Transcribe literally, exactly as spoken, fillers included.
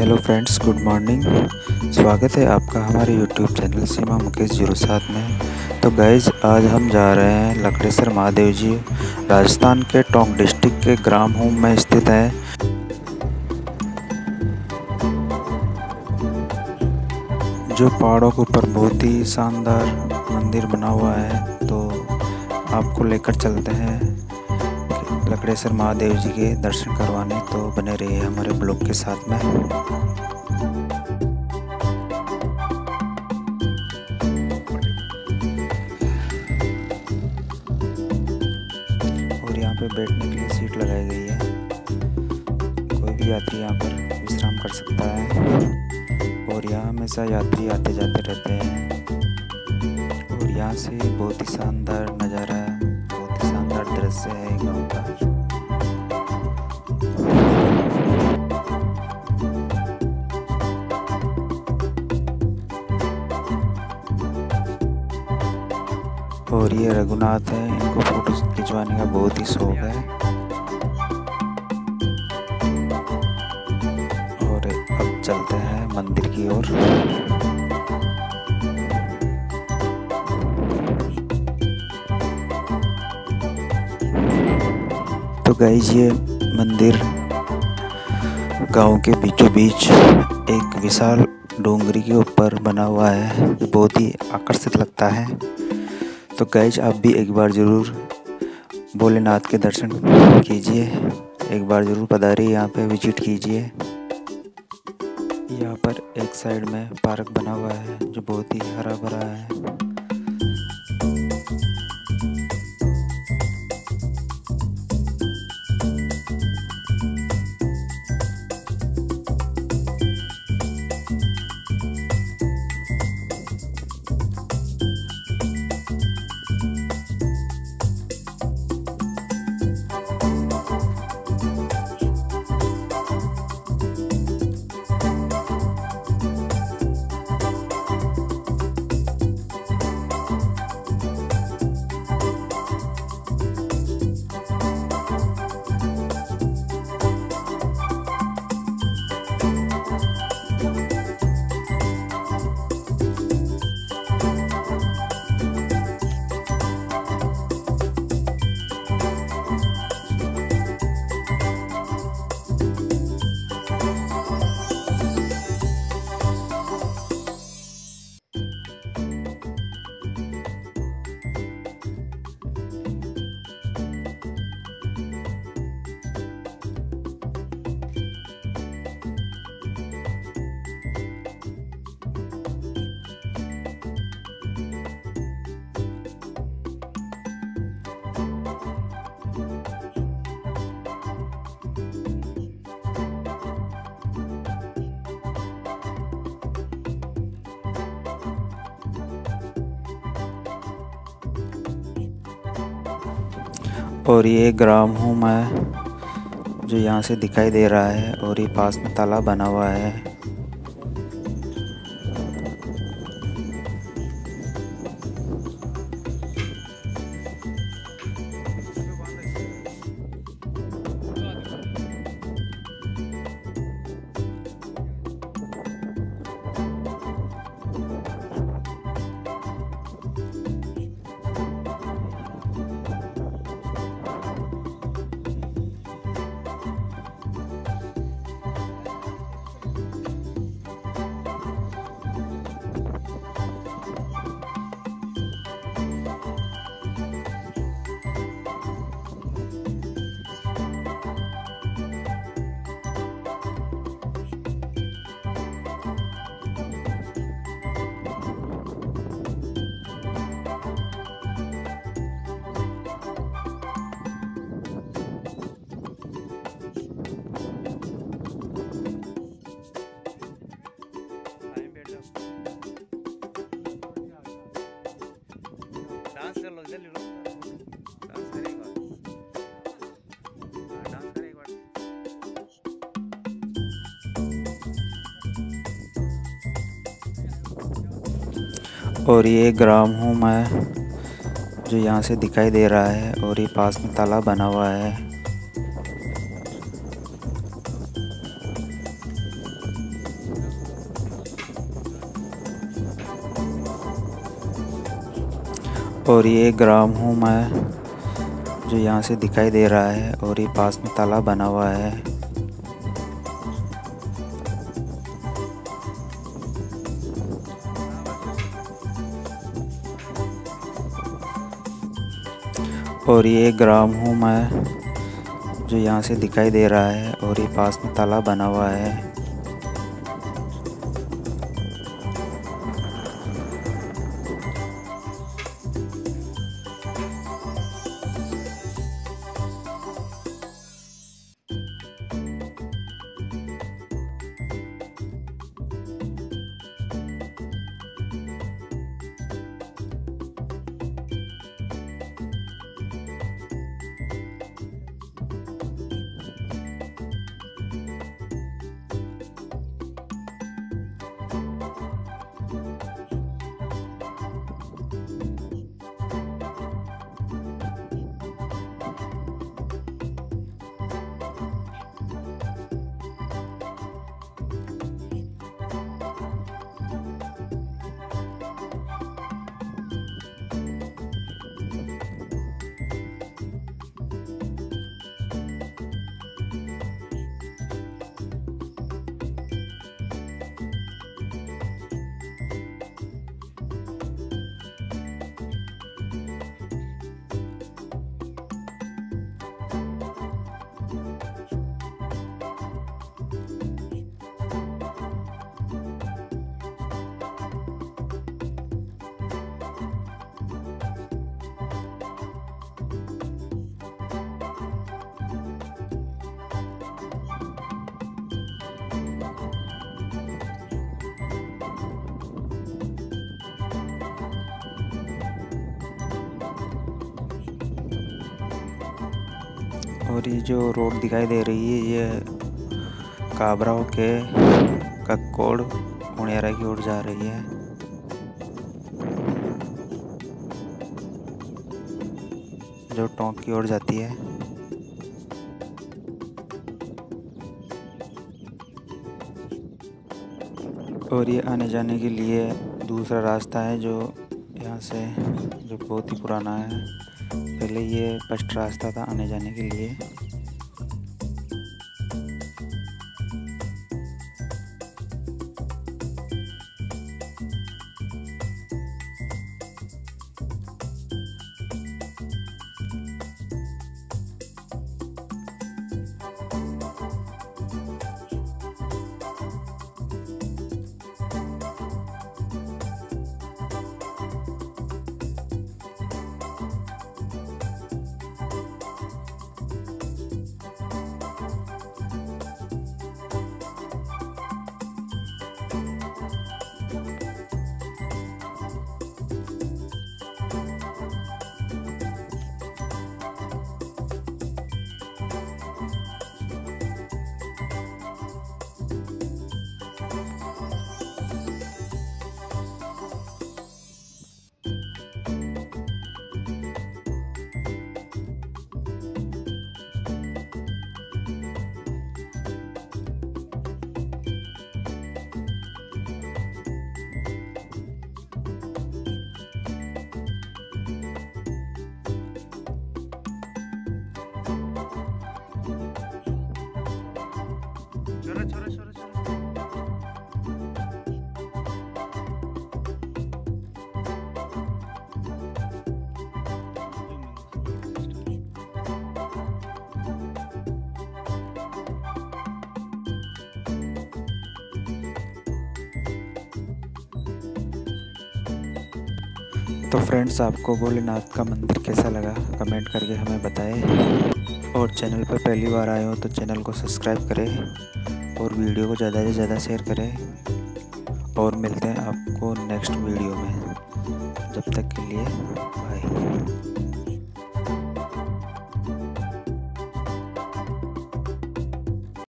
Hello friends, good morning. स्वागत है आपका हमारे YouTube channel Seema Mukesh zero सात में। तो गाइज, आज हम जा रहे हैं लकड़ेसर महादेव जी, राजस्थान के टोंक डिस्ट्रिक्ट के ग्राम होम में स्थित है, जो पहाड़ों के ऊपर बहुत ही शानदार मंदिर बना हुआ है। तो आपको लेकर चलते हैं लकड़ेसर महादेव जी के दर्शन करवाने। तो बने रहिए हमारे ब्लॉग के साथ में। और यहाँ पे बैठने के लिए सीट लगाई गई है, कोई भी यात्री यहाँ पर विश्राम कर सकता है। और यहाँ हमेशा यात्री आते जाते रहते हैं। और यहाँ से बहुत ही शानदार नज़ारा है, बहुत ही शानदार दृश्य है गाँव का। और ये रघुनाथ है, इनको फोटो खिंचवाने का बहुत ही शौक है। और अब चलते हैं मंदिर की ओर। तो गाइस, ये मंदिर गांव के बीचों बीच एक विशाल डोंगरी के ऊपर बना हुआ है, जो बहुत ही आकर्षित लगता है। तो गाइस, आप भी एक बार ज़रूर भोलेनाथ के दर्शन कीजिए, एक बार ज़रूर पधारिए, यहाँ पे विजिट कीजिए। यहाँ पर एक साइड में पार्क बना हुआ है, जो बहुत ही हरा भरा है। और ये ग्राम होम है, जो यहाँ से दिखाई दे रहा है। और ये पास में तालाब बना हुआ है। डांस कर लो, जल्दी लो, डांस करेगा, डांस करेगा। और ये ग्राम होम है, जो यहाँ से दिखाई दे रहा है। और ये पास में तालाब बना हुआ है। और ये ग्राम हूँ मैं जो यहाँ से दिखाई दे रहा है, और ये पास में तालाब बना हुआ है। और ये ग्राम हूँ मैं जो यहाँ से दिखाई दे रहा है, और ये पास में तालाब बना हुआ है। और ये जो रोड दिखाई दे रही है, ये काबरा के कक्कोड़ उणियारा की ओर जा रही है। जो टोंक की ओर जाती है। और ये आने जाने के लिए दूसरा रास्ता है जो यहाँ से, जो बहुत ही पुराना है। पहले ये फर्स्ट रास्ता था आने जाने के लिए। छोरा छोरा छोरा छोरा तो फ्रेंड्स, आपको भोलेनाथ का मंदिर कैसा लगा कमेंट करके हमें बताएं। और चैनल पर पहली बार आए हो तो चैनल को सब्सक्राइब करें और वीडियो को ज़्यादा से ज़्यादा शेयर करें। और मिलते हैं आपको नेक्स्ट वीडियो में। जब तक के लिए बाय।